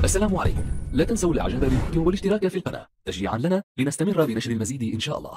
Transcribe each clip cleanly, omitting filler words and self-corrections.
السلام عليكم. لا تنسوا الاعجاب بالفيديو والاشتراك في القناة تشجيعا لنا لنستمر بنشر المزيد إن شاء الله.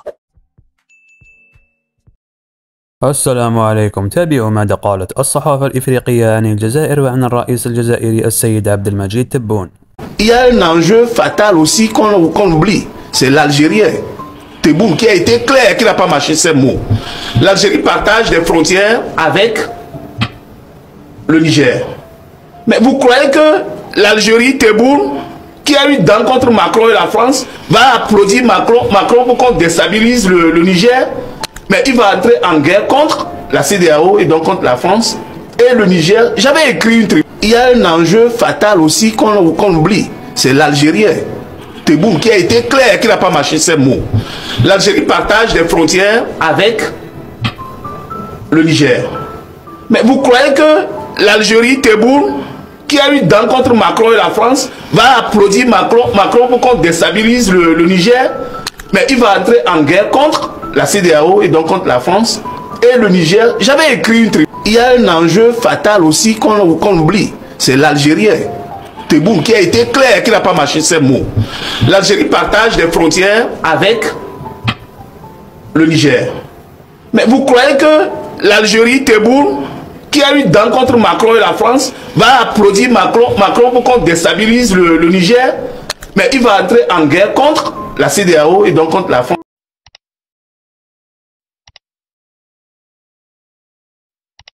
السلام عليكم. تابعوا ماذا قالت الصحافة الإفريقية عن الجزائر وعن الرئيس الجزائري السيد عبد المجيد تبون. Il y a un enjeu fatal aussi qu'on oublie, c'est l'Algérien. Tebboune qui a été clair, qui n'a pas mâché ses mots. L'Algérie partage des frontières avec le Niger. Mais vous croyez que l'Algérie, Tebboune, qui a eu dent contre Macron et la France, va applaudir Macron pour qu'on déstabilise le Niger? Mais il va entrer en guerre contre la CEDEAO et donc contre la France et le Niger. J'avais écrit une tribune. Il y a un enjeu fatal aussi qu'on oublie, c'est l'Algérien. Tebboune qui a été clair, qui n'a pas mâché ses mots. L'Algérie partage des frontières avec le Niger. Mais vous croyez que l'Algérie, Tebboune, qui a eu dent contre Macron et la France, va applaudir Macron pour qu'on déstabilise le Niger? Mais il va entrer en guerre contre la CEDEAO et donc contre la France et le Niger. J'avais écrit une tribune. Il y a un enjeu fatal aussi qu'on oublie, c'est l'Algérien. Tebboune qui a été clair, qui n'a pas mâché ses mots. L'Algérie partage des frontières avec le Niger. Mais vous croyez que l'Algérie, Tebboune, qui a eu dent contre Macron et la France, va applaudir Macron pour qu'on déstabilise le Niger? Mais il va entrer en guerre contre la CEDEAO et donc contre la France.